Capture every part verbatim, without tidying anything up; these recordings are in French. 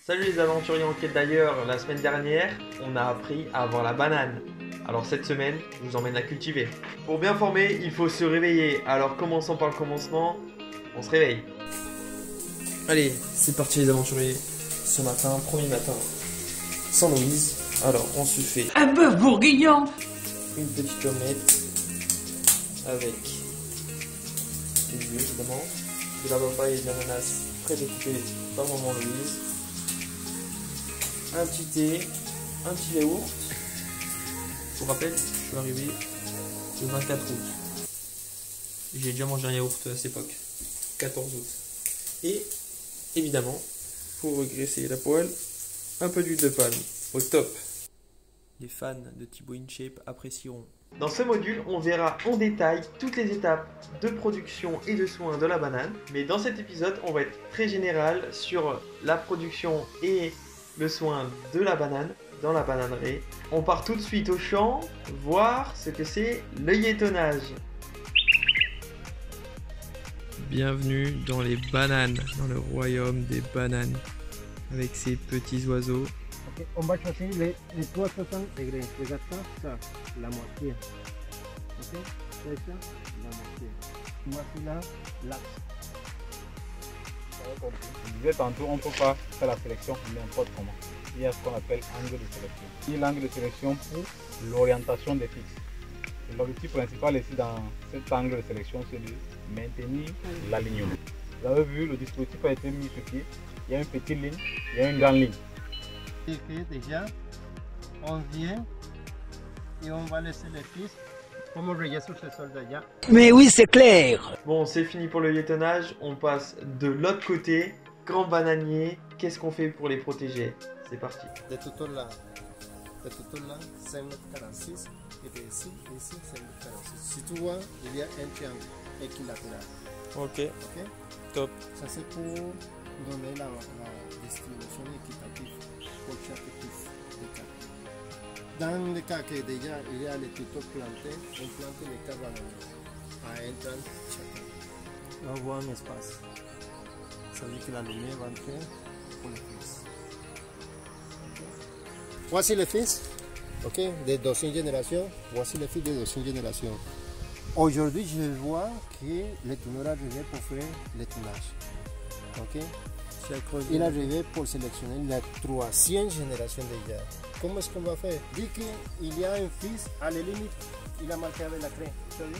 Salut les aventuriers en quête d'ailleurs, la semaine dernière, on a appris à avoir la banane. Alors cette semaine, je vous emmène la cultiver. Pour bien former, il faut se réveiller. Alors commençons par le commencement, on se réveille. Allez, c'est parti les aventuriers. Ce matin, premier matin, sans Louise. Alors on se fait un bœuf bourguignon, une petite omelette avec des œufs évidemment, de la papaye et de l'ananas prédécoupés par maman Louise. Un petit thé, un petit yaourt. Pour rappel, je suis arrivé le vingt-quatre août. J'ai déjà mangé un yaourt à cette époque, quatorze août. Et évidemment, pour regresser la poêle, un peu d'huile de palme, au top. Les fans de Thibaut InShape apprécieront. Dans ce module, on verra en détail toutes les étapes de production et de soins de la banane. Mais dans cet épisode, on va être très général sur la production et le soin de la banane dans la bananerie. On part tout de suite au champ, voir ce que c'est l'œilletonnage. Bienvenue dans les bananes, dans le royaume des bananes, avec ces petits oiseaux. Okay. On va choisir les, les trois total degrés. Regarde ça, ça, la moitié. Ok, c'est ça, la moitié. Voici là, l'axe. Je disais tantôt, on ne peut pas faire la sélection n'importe comment. Il y a ce qu'on appelle angle de sélection. Il y a l'angle de sélection pour l'orientation des fixes. L'objectif principal ici dans cet angle de sélection, c'est de maintenir l'alignement. Vous avez vu, le dispositif a été mis sur pied. Il y a une petite ligne, il y a une grande ligne. Et déjà, on vient et on va laisser les fils comme on regarde sur ce sol d'allá. mais oui c'est clair. Bon, c'est fini pour l'œilletonnage, on passe de l'autre côté. Grand bananier, qu'est-ce qu'on fait pour les protéger? C'est parti. De tout là, de tout là, cinq mètres quarante-six et de ici, ici, cinq mètres quarante-six. Si tu vois, il y a un triangle équilatéral. Ok, Ok? top. Ça c'est pour donner la, la distribution équitative pour chaque tif de cas. Dans le cas que déjà il y a les tutos plantés, on plante les cas bananiers à un trente chacun. On voit un espace. Ça veut dire que la lumière va entrer pour les fils. Voici les fils, ok, de deuxième génération. Voici les fils de deuxième génération. Aujourd'hui, je vois que le tourneur est arrivé pour faire le tournage. Ok. Il est arrivé pour sélectionner la troisième génération déjà. Comment est-ce qu'on va faire? Dit qu'il y a un fils à la limite, il a marqué avec la craie. Tu as vu?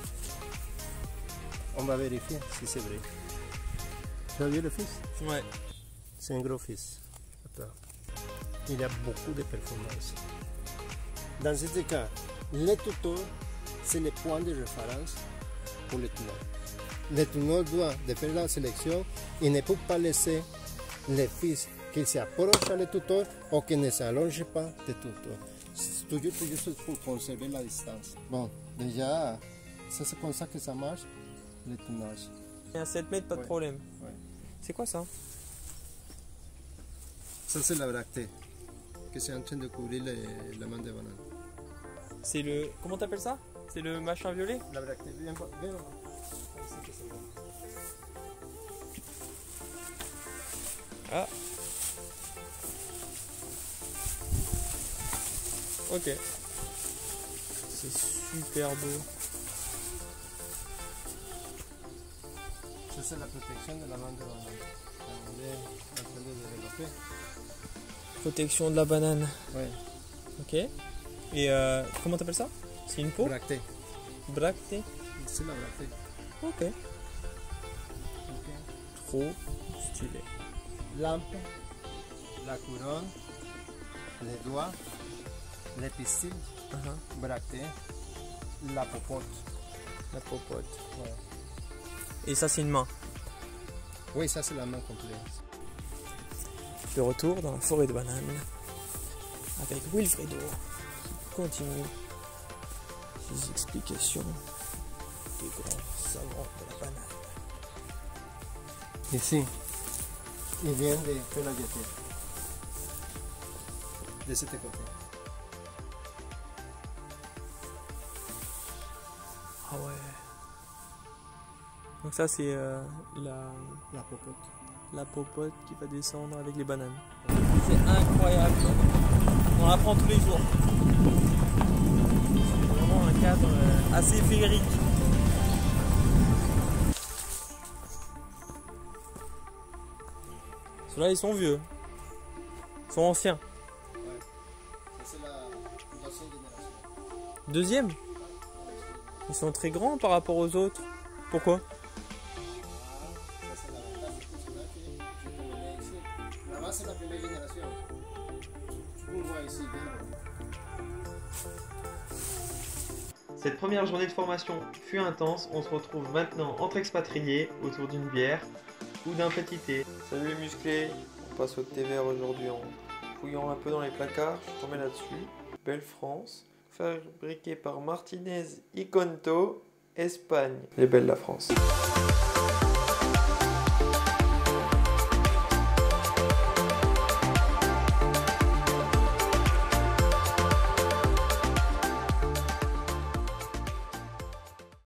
On va vérifier si c'est vrai. Tu as vu le fils? Ouais. C'est un gros fils. Attends. Il y a beaucoup de performances. Dans ce cas, le tuteur, c'est le point de référence pour le tunnel. Le tunnel doit de faire la sélection et ne peut pas laisser les fils qui s'approchent à le tuteur ou qui ne s'allongent pas de tuteur. Toujours, toujours pour conserver la distance. Bon, déjà, ça c'est comme ça que ça marche, le tournage. À sept mètres, pas de Ouais. problème. Ouais. C'est quoi ça? Ça c'est la bractée, que c'est en train de couvrir les, la main de banane. C'est le... Comment t'appelles ça? C'est le machin violet? La bractée, bien, bien. Ah. Ok. C'est super beau. Ça c'est la protection de la main de banane. On est en train de développer. Protection de la banane. Ouais. Ok. Et euh, comment t'appelles ça? C'est une peau? Bractée. Bractée. C'est la bractée. Ok. Ok. Trop stylé. Lampe, la couronne, les doigts, les pistils, Uh-huh. bractée, la popote. La popote. Ouais. Et ça, c'est une main. Oui, ça c'est la main complète. De retour dans la forêt de bananes avec Wilfredo qui continue ses explications des grands savants de la banane. Ici, il vient de faire la jeter. De ce côté. Ah ouais. Donc ça c'est euh, la... La popote. la popote qui va descendre avec les bananes. C'est incroyable. On l'apprend tous les jours. C'est vraiment un cadre assez féerique. Ceux-là, ils sont vieux. Ils sont anciens. Ouais. Ça, c'est la deuxième génération. Deuxième? Ils sont très grands par rapport aux autres. Pourquoi? Ça, c'est l'avantage de tout cela que je te menais ici. Là-bas, c'est la première génération. Tu peux voir ici, bien. Cette première journée de formation fut intense. On se retrouve maintenant entre expatriés autour d'une bière ou d'un petit thé. Salut les musclés, on passe au thé vert aujourd'hui en fouillant un peu dans les placards. Je suis tombé là-dessus. Belle France, fabriqué par Martinez y Conto, Espagne. Elle est belle la France.